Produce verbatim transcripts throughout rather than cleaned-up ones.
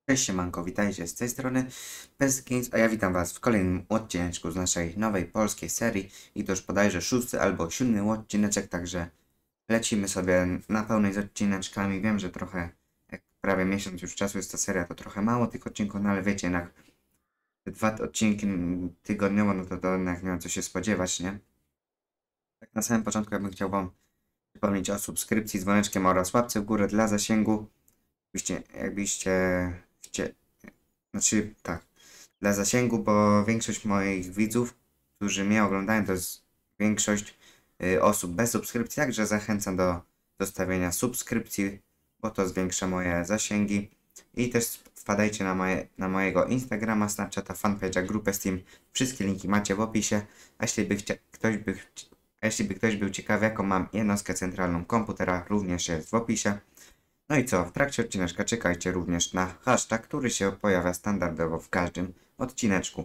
Cześć siemanko, witajcie z tej strony PezGames, a ja witam was w kolejnym odcineczku z naszej nowej polskiej serii i to już bodajże szósty albo siódmy odcineczek, także lecimy sobie na pełnej z odcineczkami. Wiem, że trochę, jak prawie miesiąc już czasu jest ta seria, to trochę mało tych odcinków, no ale wiecie, jednak te dwa odcinki tygodniowo, no to, to jednak nie mam co się spodziewać, nie? Tak na samym początku ja bym chciał wam przypomnieć o subskrypcji z dzwoneczkiem oraz łapce w górę dla zasięgu. Jakbyście, jakbyście chcie, znaczy tak, dla zasięgu, bo większość moich widzów, którzy mnie oglądają, to jest większość y, osób bez subskrypcji, także zachęcam do zostawienia subskrypcji, bo to zwiększa moje zasięgi. I też wpadajcie na, moje, na mojego Instagrama, Snapchata, fanpage'a, grupę Steam. Wszystkie linki macie w opisie. A jeśli by, chcia, ktoś by, a jeśli by ktoś był ciekawy, jaką mam jednostkę centralną komputera, również jest w opisie. No i co, w trakcie odcineczka czekajcie również na hashtag, który się pojawia standardowo w każdym odcineczku.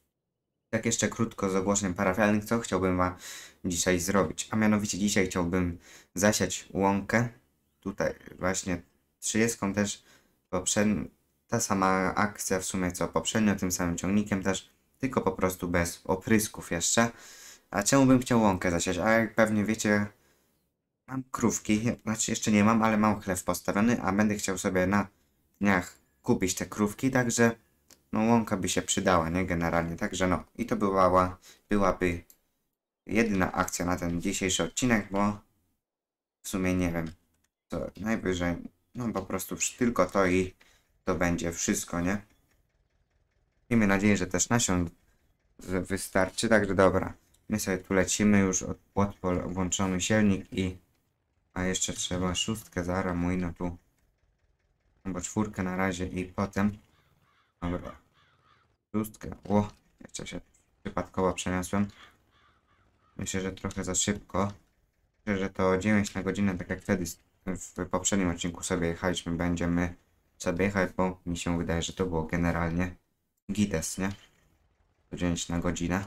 Tak jeszcze krótko z ogłoszeń parafialnych, co chciałbym wam dzisiaj zrobić. A mianowicie dzisiaj chciałbym zasiać łąkę. Tutaj właśnie trzydziestką też poprzednio, ta sama akcja w sumie co poprzednio, tym samym ciągnikiem też, tylko po prostu bez oprysków jeszcze. A czemu bym chciał łąkę zasiać? A jak pewnie wiecie, mam krówki, znaczy jeszcze nie mam, ale mam chlew postawiony, a będę chciał sobie na dniach kupić te krówki, także no łąka by się przydała, nie? Generalnie, także no i to była, byłaby jedyna akcja na ten dzisiejszy odcinek, bo w sumie nie wiem, to najwyżej, no po prostu tylko to i to będzie wszystko, nie? Miejmy nadzieję, że też nasion wystarczy, także dobra. My sobie tu lecimy już od podpol włączony silnik i a jeszcze trzeba szóstkę zara mój, no tu albo czwórkę na razie i potem dobra, szóstkę, o, jeszcze się przypadkowo przeniosłem, myślę, że trochę za szybko, myślę, że to dziewięć na godzinę, tak jak wtedy w poprzednim odcinku sobie jechaliśmy, będziemy sobie jechać, bo mi się wydaje, że to było generalnie gites, nie? dziewięć na godzinę.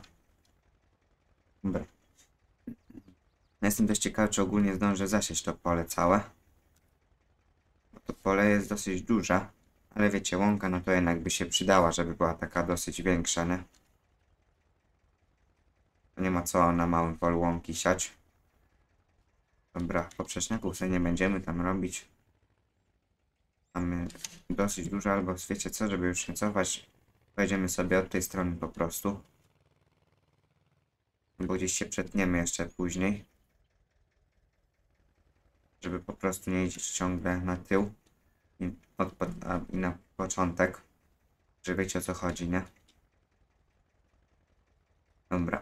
Dobra. Jestem też ciekawy, czy ogólnie zdążę zasiać to pole całe. Bo to pole jest dosyć duże, ale wiecie, łąka no to jednak by się przydała, żeby była taka dosyć większa, nie? To nie ma co na małym polu łąki siać. Dobra, poprzeczniaków sobie nie będziemy tam robić. Mamy dosyć dużo, albo wiecie co, żeby już nie cofać, pojedziemy sobie od tej strony po prostu. Bo gdzieś się przetniemy jeszcze później. Żeby po prostu nie iść ciągle na tył i, od, a, i na początek. Że wiecie o co chodzi, nie? Dobra.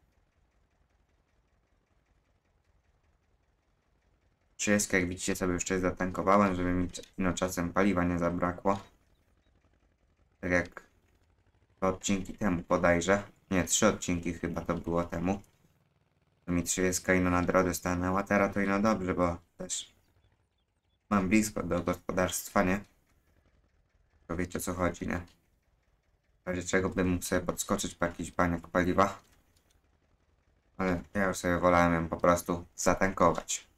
trzydzieści, jak widzicie, sobie jeszcze zatankowałem, żeby mi no, czasem paliwa nie zabrakło. Tak jak dwa odcinki temu bodajże. Nie, trzy odcinki chyba to było temu. To mi trzydzieści ino na drodze stanęła, teraz to ino dobrze, bo też mam blisko do gospodarstwa, nie? To wiecie o co chodzi, nie? W razie czego bym mógł sobie podskoczyć po jakiś baniak paliwa. Ale ja już sobie wolałem ją po prostu zatankować.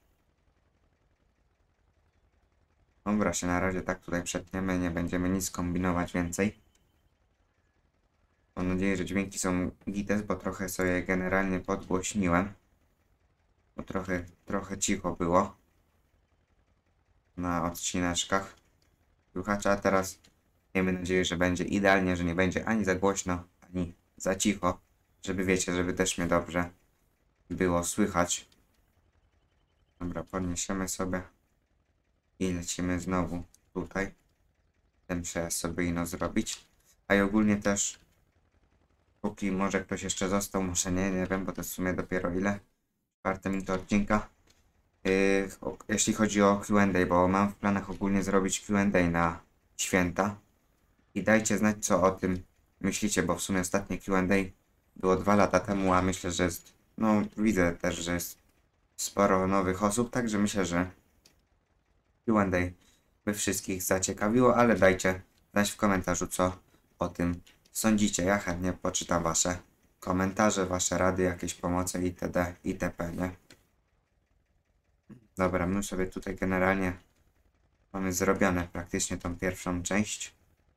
Dobra, się na razie tak tutaj przetniemy, nie będziemy nic kombinować więcej. Mam nadzieję, że dźwięki są gites, bo trochę sobie generalnie podgłośniłem. Bo trochę, trochę cicho było na odcineczkach. Słuchacza, a teraz miejmy nadzieję, że będzie idealnie, że nie będzie ani za głośno, ani za cicho. Żeby wiecie, żeby też mnie dobrze było słychać. Dobra, podniesiemy sobie i lecimy znowu tutaj. Ten przejazd sobie ino zrobić. A i ogólnie też, póki może ktoś jeszcze został, może nie, nie wiem, bo to jest w sumie dopiero ile? Czwarte minuty odcinka. Yy, o, jeśli chodzi o Q and A, bo mam w planach ogólnie zrobić Q and A na święta. I dajcie znać, co o tym myślicie, bo w sumie ostatnie Q and A było dwa lata temu, a myślę, że jest, no widzę też, że jest sporo nowych osób, także myślę, że Q and A by wszystkich zaciekawiło, ale dajcie znać w komentarzu, co o tym sądzicie. Ja chętnie poczytam wasze komentarze, wasze rady, jakieś pomocy itd. itp. Nie? Dobra, my sobie tutaj generalnie mamy zrobione praktycznie tą pierwszą część.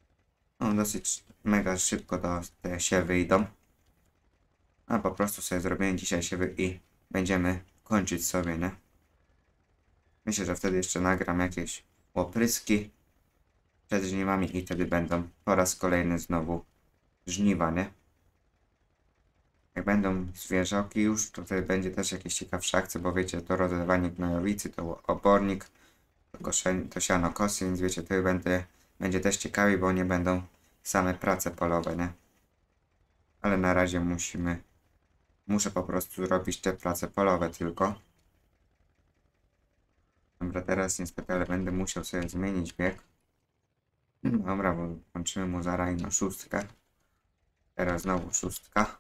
No dosyć mega szybko to te siewy idą. A po prostu sobie zrobimy dzisiaj siewy i będziemy kończyć sobie, nie? Myślę, że wtedy jeszcze nagram jakieś opryski przed żniwami i wtedy będą po raz kolejny znowu żniwa, nie? Jak będą zwierzaki już, to wtedy będzie też jakieś ciekawsze akcje, bo wiecie, to rozlewanie gnojowicy, to obornik, to, koszenie, to siano kosy, więc wiecie, to będzie, będzie też ciekawie, bo nie będą same prace polowe, nie? Ale na razie musimy, muszę po prostu zrobić te prace polowe tylko. Dobra, teraz niestety, ale będę musiał sobie zmienić bieg. Dobra, bo włączymy mu za rajno szóstkę. Teraz znowu szóstka.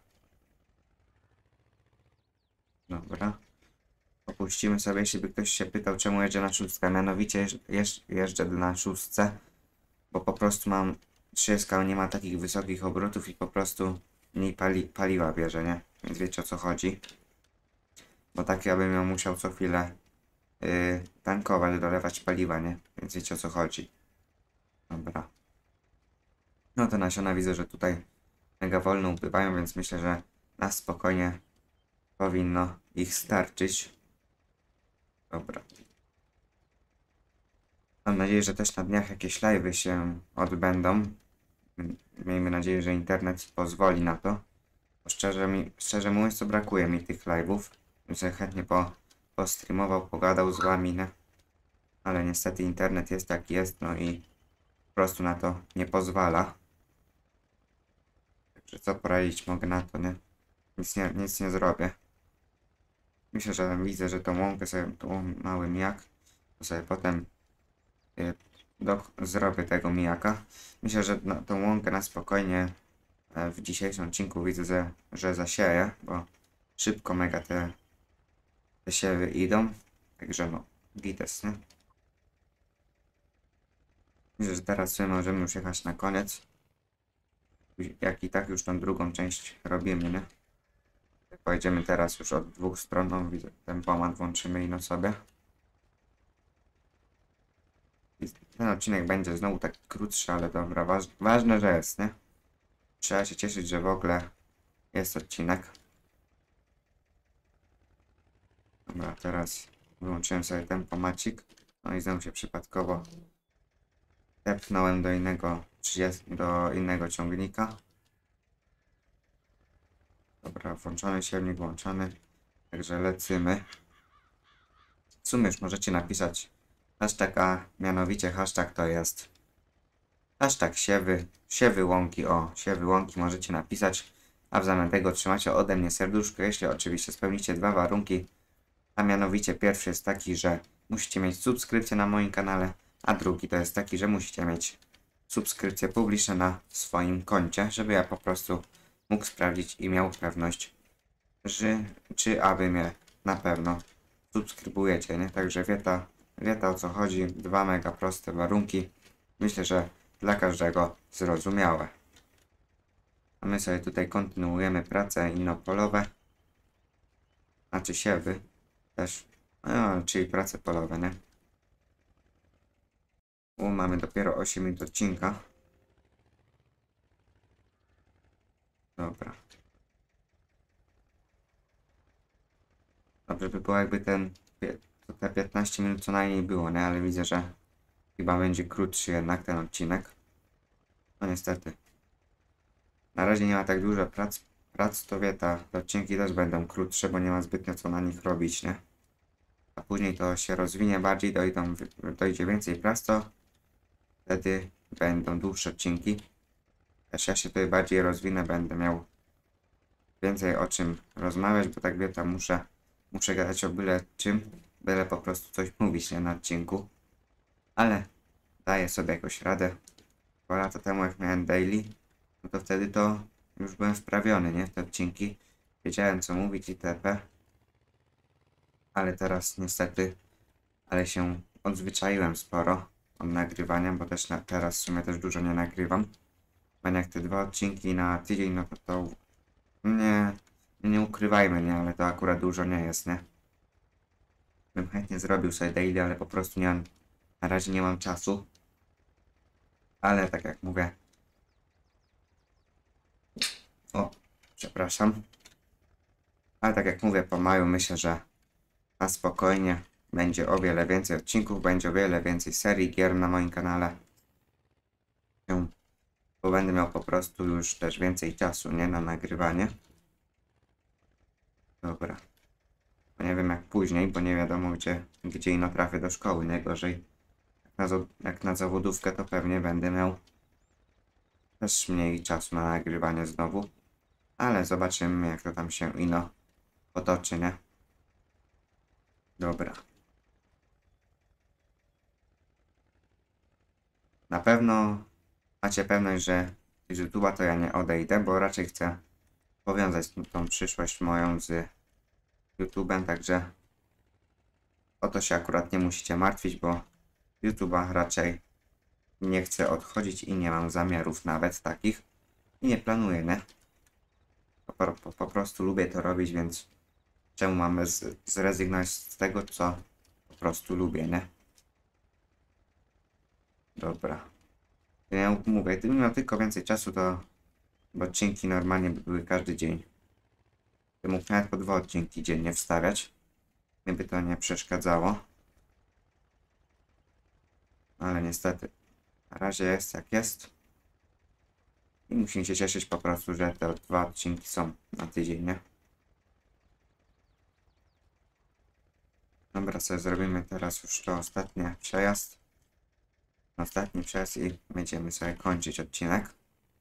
Dobra. Opuścimy sobie, jeśli by ktoś się pytał, czemu jeżdżę na szóstkę. Mianowicie jeżdż, jeżdżę na szóstce, bo po prostu mam trzydzieści, nie ma takich wysokich obrotów i po prostu mniej pali, paliwa bierze, nie? Więc wiecie, o co chodzi. Bo tak ja bym ją musiał co chwilę yy, tankować, dolewać paliwa, nie? Więc wiecie, o co chodzi. Dobra. No te nasiona widzę, że tutaj mega wolno upływają, więc myślę, że na spokojnie powinno ich starczyć. Dobra. Mam nadzieję, że też na dniach jakieś live'y się odbędą. Miejmy nadzieję, że internet pozwoli na to. Bo szczerze, mi, szczerze mówiąc, to brakuje mi tych live'ów. Bym sobie chętnie po, postreamował, pogadał z wami, nie? Ale niestety internet jest jak jest, no i po prostu na to nie pozwala. Także co poradzić mogę na to, nie? Nic nie, nic nie zrobię. Myślę, że widzę, że tą łąkę sobie, tą mały mijak, to sobie potem y, do, zrobię tego mijaka. Myślę, że na, tą łąkę na spokojnie e, w dzisiejszym odcinku widzę, że, że zasieję, bo szybko mega te, te siewy idą. Także no, gites, nie? Myślę, że teraz sobie możemy już jechać na koniec. Jak i tak już tą drugą część robimy, nie? Pojedziemy teraz już od dwóch stron, no, widzę, tempomat włączymy i no sobie. I ten odcinek będzie znowu tak krótszy, ale dobra, waż, ważne, że jest, nie? Trzeba się cieszyć, że w ogóle jest odcinek. Dobra, teraz wyłączyłem sobie tempomacik, no i znowu się przypadkowo tepnąłem do innego, do innego ciągnika. Dobra, włączony silnik, włączony. Także lecimy. W sumie już możecie napisać hashtag, a mianowicie hashtag to jest hashtag siewy, siewy łąki, o, siewy łąki możecie napisać, a w zamian tego trzymacie ode mnie serduszko, jeśli oczywiście spełnicie dwa warunki, a mianowicie pierwszy jest taki, że musicie mieć subskrypcję na moim kanale, a drugi to jest taki, że musicie mieć subskrypcje publiczne na swoim koncie, żeby ja po prostu mógł sprawdzić i miał pewność, że czy aby mnie na pewno subskrybujecie, nie? Także wieta, wieta o co chodzi, dwa mega proste warunki. Myślę, że dla każdego zrozumiałe. A my sobie tutaj kontynuujemy prace innopolowe, znaczy siewy też, no, czyli prace polowe, nie? U, mamy dopiero osiem minut odcinka. Dobra. Dobrze by było, jakby ten te piętnaście minut co najmniej było, nie? Ale widzę, że chyba będzie krótszy jednak ten odcinek. No niestety. Na razie nie ma tak dużo prac, prac to wie, ta, te odcinki też będą krótsze, bo nie ma zbytnio co na nich robić, nie? A później to się rozwinie bardziej, dojdą, dojdzie więcej prac, to wtedy będą dłuższe odcinki. Też ja się tutaj bardziej rozwinę, będę miał więcej o czym rozmawiać, bo tak wie, tam muszę, muszę gadać o byle czym, byle po prostu coś mówić, nie, na odcinku. Ale daję sobie jakoś radę. Dwa lata temu jak miałem daily, no to wtedy to już byłem wprawiony, nie, w te odcinki. Wiedziałem co mówić itp. Ale teraz niestety, ale się odzwyczaiłem sporo od nagrywania, bo też na, teraz w sumie też dużo nie nagrywam. Bo jak te dwa odcinki na tydzień, no to to nie, nie ukrywajmy, nie, ale to akurat dużo nie jest, nie. Bym chętnie zrobił sobie daily, ale po prostu nie mam, na razie nie mam czasu. Ale tak jak mówię, O, przepraszam. Ale tak jak mówię, po maju myślę, że na spokojnie będzie o wiele więcej odcinków, będzie o wiele więcej serii, gier na moim kanale. Bo będę miał po prostu już też więcej czasu, nie? Na nagrywanie. Dobra. Bo nie wiem jak później, bo nie wiadomo gdzie, gdzie ino trafię do szkoły. Najgorzej. Jak na, jak na zawodówkę to pewnie będę miał też mniej czasu na nagrywanie znowu. Ale zobaczymy jak to tam się ino potoczy, nie? Dobra. Na pewno macie pewność, że z YouTube'a to ja nie odejdę, bo raczej chcę powiązać tą przyszłość moją z YouTube'em, także o to się akurat nie musicie martwić, bo YouTube'a raczej nie chcę odchodzić i nie mam zamiarów nawet takich i nie planuję, nie? Po, po, po prostu lubię to robić, więc czemu mamy z, zrezygnować z tego, co po prostu lubię, nie? Dobra. Ja mówię, gdybym miał tylko więcej czasu, to bo odcinki normalnie by były każdy dzień. To mógł nawet po dwa odcinki dziennie wstawiać. Gdyby to nie przeszkadzało. Ale niestety. Na razie jest jak jest. I musimy się cieszyć po prostu, że te dwa odcinki są na tydzień, nie? Dobra, sobie zrobimy teraz już to ostatni przejazd. Ostatni przejazd i będziemy sobie kończyć odcinek.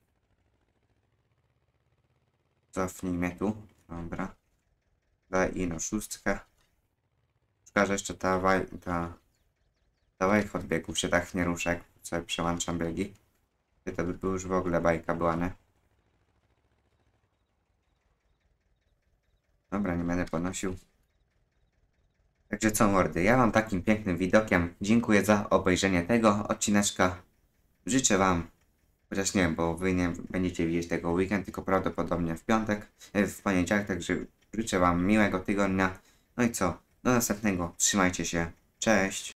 Cofnijmy tu. Dobra. Daj ino szóstkę. Szkoda, że jeszcze ta waj... ta... ta wajcha od biegów się tak nie rusza, jak sobie przełączam biegi. I to by był już w ogóle bajka była, nie? Dobra, nie będę ponosił. Także co mordy, ja wam takim pięknym widokiem dziękuję za obejrzenie tego odcineczka. Życzę wam, chociaż nie wiem, bo wy nie będziecie widzieć tego weekend, tylko prawdopodobnie w piątek, w poniedziałek, także życzę wam miłego tygodnia. No i co, do następnego, trzymajcie się, cześć!